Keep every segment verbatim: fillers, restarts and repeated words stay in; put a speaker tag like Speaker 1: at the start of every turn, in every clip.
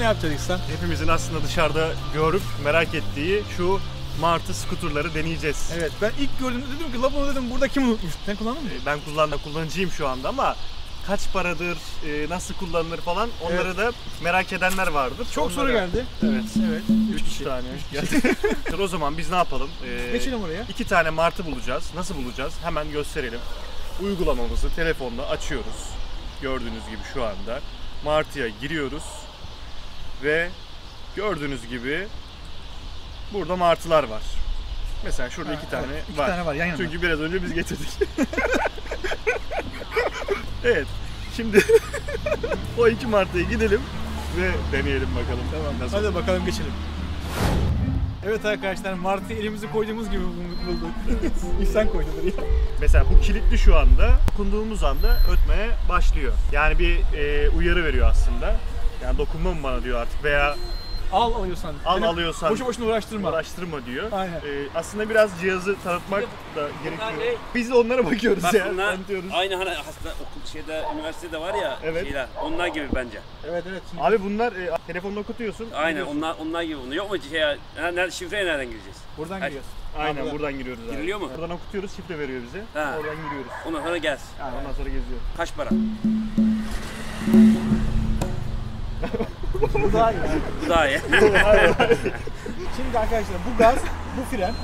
Speaker 1: yapacağız İhsan?
Speaker 2: Hepimizin aslında dışarıda görüp merak ettiği şu martı skuterları deneyeceğiz.
Speaker 1: Evet, ben ilk gördüğümde dedim ki la bunu dedim burada kim unutmuş? Sen kullandın mı?
Speaker 2: Ben kullanma kullanıcıyım şu anda ama kaç paradır, nasıl kullanılır falan onları evet. da merak edenler vardır.
Speaker 1: Çok
Speaker 2: Onlara...
Speaker 1: soru geldi.
Speaker 2: Evet.
Speaker 1: Evet.
Speaker 2: Üç, üç tane geldi. O zaman biz ne yapalım? Ee,
Speaker 1: Geçelim oraya.
Speaker 2: İki tane martı bulacağız. Nasıl bulacağız? Hemen gösterelim. Uygulamamızı telefonla açıyoruz. Gördüğünüz gibi şu anda. Martı'ya giriyoruz. Ve gördüğünüz gibi burada martılar var. Mesela şurada ha, iki tane
Speaker 1: evet, iki
Speaker 2: var.
Speaker 1: tane var yan yana.
Speaker 2: Çünkü biraz önce biz getirdik. Evet. Şimdi o iki martıya gidelim ve deneyelim bakalım.
Speaker 1: Tamam. Nasıl? Hadi bakalım geçelim. Evet arkadaşlar, martıyı elimizi koyduğumuz gibi bulduk. Evet. İhsan koydu buraya.
Speaker 2: Mesela bu kilitli şu anda. Dokunduğumuz anda ötmeye başlıyor. Yani bir e, uyarı veriyor aslında. Yani dokunma mı bana diyor artık veya
Speaker 1: al alıyorsan.
Speaker 2: Al yani alıyorsan.
Speaker 1: Boşu boşuna uğraştırma.
Speaker 2: Uğraştırma diyor.
Speaker 1: Aynen.
Speaker 2: Ee, aslında biraz cihazı tanıtmak da gerekiyor. Biz de onlara bakıyoruz
Speaker 3: Bak
Speaker 2: ya.
Speaker 3: bunlar aynı hani hasta okul şeyde üniversitede var ya
Speaker 2: evet.
Speaker 3: şeyler. Onlar gibi bence.
Speaker 1: Evet evet. Şimdi...
Speaker 2: Abi bunlar e, telefonla okutuyorsun.
Speaker 3: Aynen
Speaker 2: biliyorsun.
Speaker 3: onlar onlar gibi bunu. Yok mu şey ya? Nerede şifreye nereden gireceğiz?
Speaker 1: Buradan
Speaker 3: Her...
Speaker 1: giriyoruz.
Speaker 2: Aynen
Speaker 1: buradan,
Speaker 2: buradan giriyoruz. Abi.
Speaker 3: Giriliyor mu?
Speaker 2: Buradan okutuyoruz, şifre veriyor bize.
Speaker 3: Ha.
Speaker 2: Oradan giriyoruz.
Speaker 3: Ondan sonra gelsin.
Speaker 2: Yani ondan sonra geziyor.
Speaker 3: Kaç para?
Speaker 1: Bu daha iyi.
Speaker 3: Bu daha iyi.
Speaker 1: Şimdi arkadaşlar bu gaz, bu fren.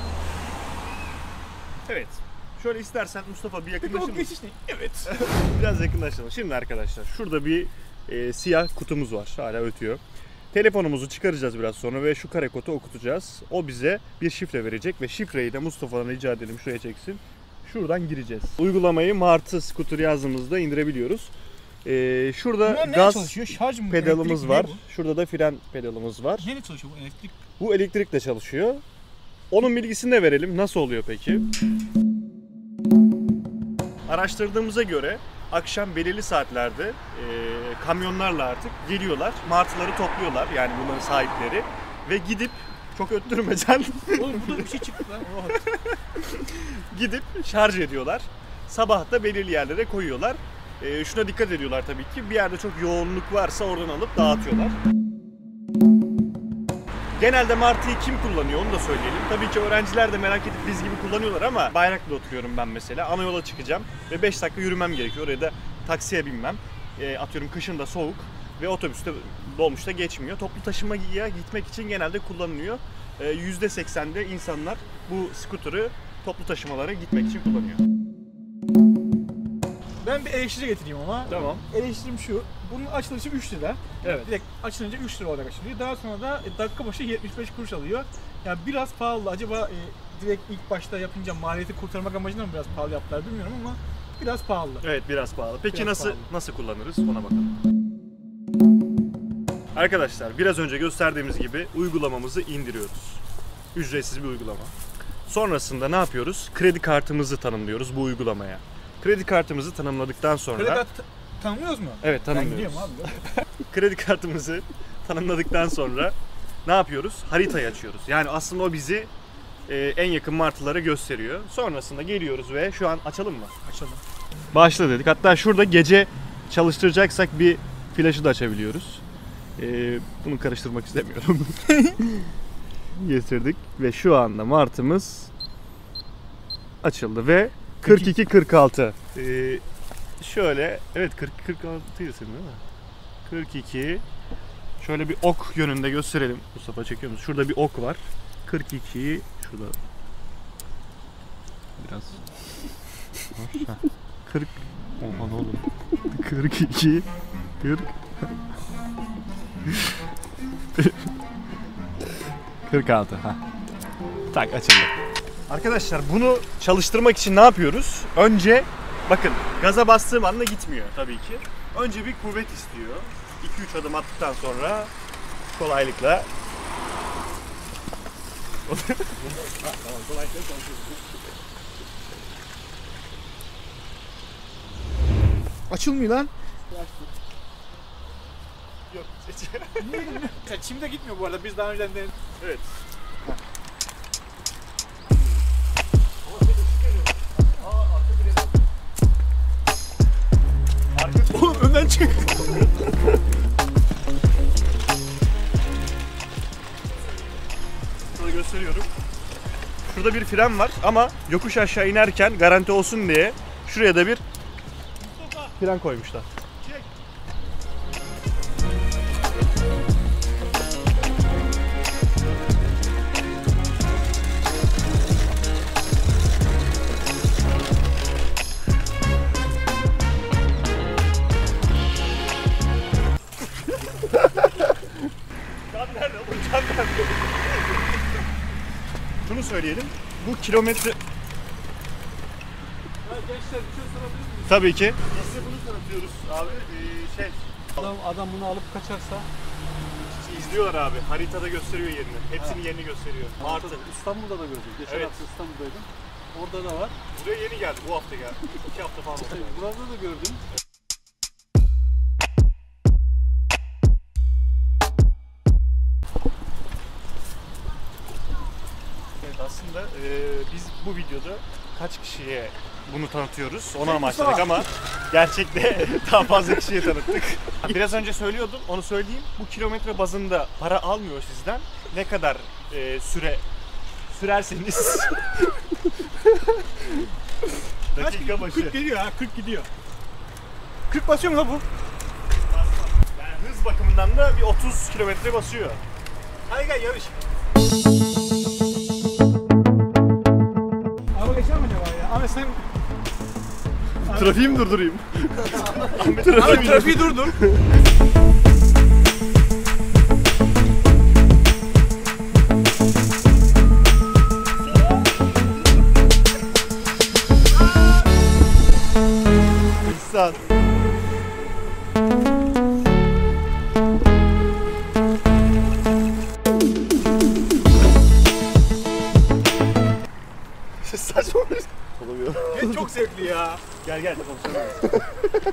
Speaker 2: Evet. Şöyle istersen Mustafa bir yakınlaşalım.
Speaker 1: Peki o geçiş ne? Evet.
Speaker 2: Biraz yakınlaşalım. Şimdi arkadaşlar şurada bir e, siyah kutumuz var. Hala ötüyor. Telefonumuzu çıkaracağız biraz sonra ve şu kare kodu okutacağız. O bize bir şifre verecek ve şifreyi de Mustafa'dan rica edelim şuraya çeksin. Şuradan gireceğiz. Uygulamayı Martı Scooter yazdığımızda indirebiliyoruz. Ee, şurada
Speaker 1: bunlar
Speaker 2: gaz
Speaker 1: Şarj mı?
Speaker 2: pedalımız var. Şurada da fren pedalımız var.
Speaker 1: Neyle çalışıyor bu elektrik?
Speaker 2: Bu elektrikle çalışıyor. Onun bilgisini de verelim. Nasıl oluyor peki? Araştırdığımıza göre akşam belirli saatlerde e, kamyonlarla artık geliyorlar. Martıları topluyorlar, yani bunların sahipleri. Ve gidip, çok öttürmeden
Speaker 1: oğlum burada bir şey çıktı lan.
Speaker 2: gidip şarj ediyorlar. Sabah da belirli yerlere koyuyorlar. E, şuna dikkat ediyorlar tabii ki. Bir yerde çok yoğunluk varsa oradan alıp dağıtıyorlar. Genelde Martı'yı kim kullanıyor onu da söyleyelim. Tabii ki öğrenciler de merak edip biz gibi kullanıyorlar ama Bayraklı'da oturuyorum ben mesela. Ana yola çıkacağım ve beş dakika yürümem gerekiyor. Oraya da taksiye binmem. E, atıyorum kışın da soğuk ve otobüste, dolmuşta geçmiyor. Toplu taşımaya gitmek için genelde kullanılıyor. E, yüzde seksende insanlar bu scooter'ı toplu taşımalara gitmek için kullanıyor.
Speaker 1: Ben bir eleştiri getireyim ama.
Speaker 2: Tamam.
Speaker 1: Eleştirim şu. Bunun açılışı üç lira.
Speaker 2: Evet.
Speaker 1: Direkt açılınca üç lira olarak açılıyor. Daha sonra da dakika başı yetmiş beş kuruş alıyor. Yani biraz pahalı. Acaba e, direkt ilk başta yapınca maliyeti kurtarmak amacıyla mı biraz pahalı yaptılar bilmiyorum ama biraz pahalı.
Speaker 2: Evet, biraz pahalı. Peki
Speaker 1: biraz
Speaker 2: nasıl
Speaker 1: pahalı.
Speaker 2: nasıl kullanırız? Ona bakalım. Arkadaşlar biraz önce gösterdiğimiz gibi uygulamamızı indiriyoruz. Ücretsiz bir uygulama. Sonrasında ne yapıyoruz? Kredi kartımızı tanımlıyoruz bu uygulamaya. Kredi kartımızı tanımladıktan sonra...
Speaker 1: Kredi kartı tanımlıyoruz mu?
Speaker 2: Evet, tanımlıyoruz.
Speaker 1: Ben gidiyorum abi.
Speaker 2: Kredi kartımızı tanımladıktan sonra ne yapıyoruz? Haritayı açıyoruz. Yani aslında o bizi e, en yakın martılara gösteriyor. Sonrasında geliyoruz ve şu an açalım mı?
Speaker 1: Açalım.
Speaker 2: Başla dedik. Hatta şurada gece çalıştıracaksak bir flaşı da açabiliyoruz. E, bunu karıştırmak istemiyorum. Getirdik ve şu anda martımız açıldı ve kırk iki kırk altı. Ee, şöyle, evet kırk kırk altıydı senin değil mi? kırk iki. Şöyle bir ok yönünde gösterelim. Mustafa çekiyor musun? Şurada bir ok var. kırk iki. Şurada biraz kırk. Oha ne oldu? kırk iki kırk kırk altı. Ha. Tak, açıldı. Arkadaşlar bunu çalıştırmak için ne yapıyoruz? Önce bakın gaza bastığım anda gitmiyor tabii ki. Önce bir kuvvet istiyor. iki üç adım attıktan sonra kolaylıkla tamam, kolaylıkla
Speaker 1: Açılmıyor lan.
Speaker 2: Yok.
Speaker 1: Çimde gitmiyor bu arada. Biz daha önceden denedik.
Speaker 2: Evet.
Speaker 1: Oğlum önden çık.
Speaker 2: Şurada bir fren var ama yokuş aşağı inerken garanti olsun diye şuraya da bir fren koymuşlar. Şunu söyleyelim, bu kilometre...
Speaker 1: Ya gençler bir şey sorabilir miyim?
Speaker 2: Tabii ki. Biz de bunu tanıtıyoruz abi, ee, şey...
Speaker 1: Adam, adam bunu alıp kaçarsa
Speaker 2: İzliyorlar abi, haritada gösteriyor yerini. Hepsinin yerini gösteriyor. Martı.
Speaker 1: İstanbul'da da gördüm. Geçen
Speaker 2: Evet.
Speaker 1: hafta İstanbul'daydım. Orada da var.
Speaker 2: Buraya yeni geldi, bu hafta geldi. İki hafta falan oldu.
Speaker 1: Burada da gördüm.
Speaker 2: Evet, aslında e, biz bu videoda kaç kişiye bunu tanıtıyoruz onu amaçladık ama gerçekte daha fazla kişiye tanıttık. Biraz önce söylüyordum, onu söyleyeyim. Bu kilometre bazında para almıyor sizden. Ne kadar e, süre sürerseniz dakika başı.
Speaker 1: kırk geliyor ha, kırk gidiyor. kırk basıyor mu la bu?
Speaker 2: Yani hız bakımından da bir otuz kilometre basıyor.
Speaker 1: Hadi gel yarış. Araba geçer mi acaba ya? Ahmet sen...
Speaker 2: Trafiği mi durdurayım?
Speaker 1: Abi trafiği durdur.
Speaker 2: İhsan. Saçma olamıyor.
Speaker 1: Evet, çok zevkli ya.
Speaker 2: Gel gel konuşalım.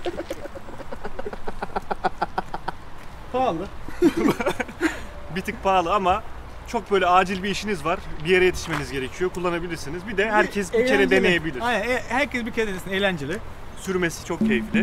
Speaker 1: Pahalı.
Speaker 2: Bir tık pahalı ama çok böyle acil bir işiniz var. Bir yere yetişmeniz gerekiyor. Kullanabilirsiniz. Bir de herkes bir kere
Speaker 1: Eğlenceli.
Speaker 2: deneyebilir.
Speaker 1: Aynen, e- herkes bir kere denesin, eğlenceli.
Speaker 2: Sürmesi çok keyifli.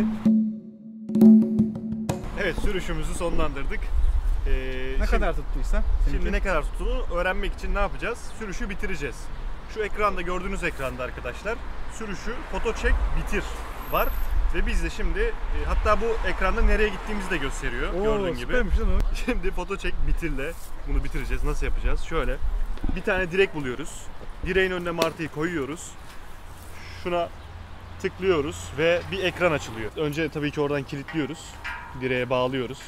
Speaker 2: Evet, sürüşümüzü sonlandırdık. Ee,
Speaker 1: Ne
Speaker 2: şimdi,
Speaker 1: kadar tuttuysa.
Speaker 2: Şimdi ne kadar tuttuğunu öğrenmek için ne yapacağız? Sürüşü bitireceğiz. Şu ekranda, gördüğünüz ekranda arkadaşlar, sürüşü foto çek bitir var. Ve biz de şimdi, e, hatta bu ekranda nereye gittiğimizi de gösteriyor, gördüğün gibi.
Speaker 1: Süpermiş lan o.
Speaker 2: Şimdi foto çek bitirle bunu bitireceğiz. Nasıl yapacağız? Şöyle bir tane direk buluyoruz. Direğin önüne martıyı koyuyoruz. Şuna tıklıyoruz ve bir ekran açılıyor. Önce tabii ki oradan kilitliyoruz. Direğe bağlıyoruz.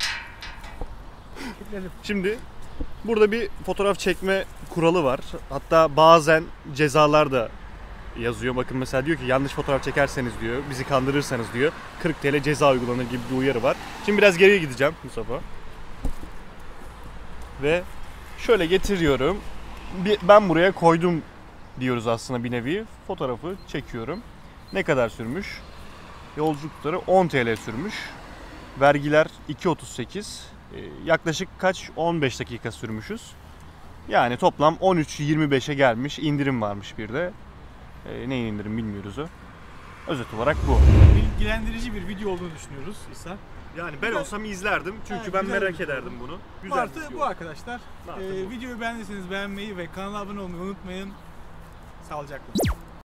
Speaker 2: Şimdi burada bir fotoğraf çekme kuralı var. Hatta bazen cezalar da yazıyor. Bakın mesela diyor ki yanlış fotoğraf çekerseniz diyor, bizi kandırırsanız diyor kırk TL ceza uygulanır gibi bir uyarı var. Şimdi biraz geriye gideceğim Mustafa. Ve şöyle getiriyorum. Bir, ben buraya koydum diyoruz aslında bir nevi. Fotoğrafı çekiyorum. Ne kadar sürmüş? Yolculuk tutarı on TL sürmüş. Vergiler iki otuz sekiz. Ee, yaklaşık kaç? on beş dakika sürmüşüz. Yani toplam on üç yirmi beşe gelmiş. İndirim varmış bir de. Ee, ne indirim bilmiyoruz o. Özet olarak bu.
Speaker 1: Bilgilendirici bir video olduğunu düşünüyoruz İhsan.
Speaker 2: Yani ben olsam izlerdim. Çünkü
Speaker 1: Ha,
Speaker 2: ben
Speaker 1: güzel
Speaker 2: merak
Speaker 1: bir video.
Speaker 2: ederdim bunu. Güzel
Speaker 1: Martı
Speaker 2: bir video.
Speaker 1: bu arkadaşlar.
Speaker 2: Martı
Speaker 1: Ee,
Speaker 2: bu.
Speaker 1: videoyu beğendiyseniz beğenmeyi ve kanala abone olmayı unutmayın. Sağlıcakla.